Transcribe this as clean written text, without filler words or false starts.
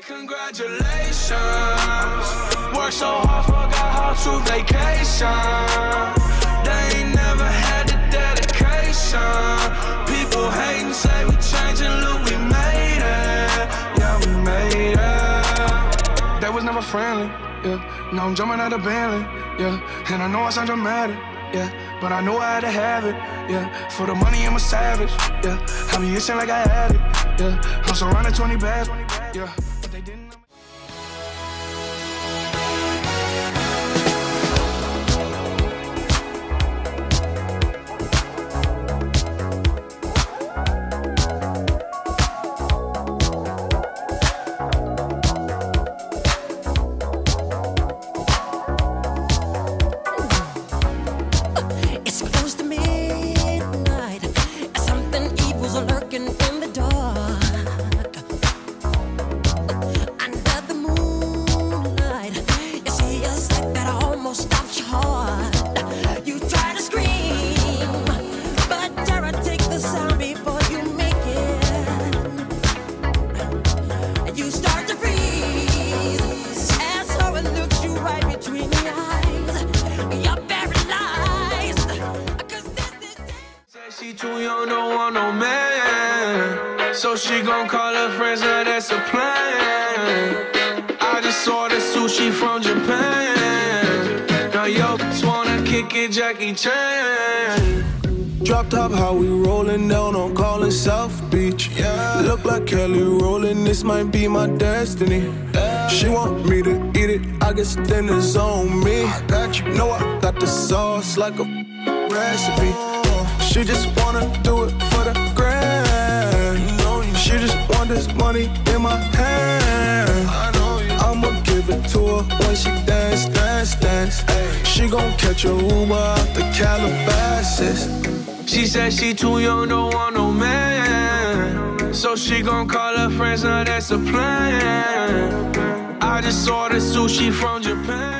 congratulations. Worked so hard, forgot how to vacation. They ain't never had the dedication. People hating, say we changing, look, we made it. Yeah, we made it. They was never friendly, yeah. Now I'm jumping out of Bentley, yeah. And I know I sound dramatic, yeah, but I know I had to have it, yeah. For the money, I'm a savage, yeah. I be itching like I had it, yeah. I'm surrounded 20 bags, yeah. But they didn't know. Lurking in the dark, under the moonlight. You see a sight that almost stops your heart. You try to scream, but terror takes the sound before you make it. You start to freeze as horror looks you right between the eyes. You're paralyzed, 'cause she too young, don't want no man. So she gon' call her friends, now that's a plan. I just ordered sushi from Japan. Now yo, just wanna kick it, Jackie Chan. Drop top, how we rollin' down on Collin South Beach. Yeah. Look like Kelly rollin', this might be my destiny. Yeah. She want me to eat it, I guess dinner's on me. I got you, know I got the sauce like a recipe. She just wanna do it for the grand. She just want this money in my hand. I'ma give it to her when she dance, dance, dance. She gon' catch a Uber out the Calabasas. She said she too young, don't want no man. So she gon' call her friends, now that's a plan. I just ordered sushi from Japan.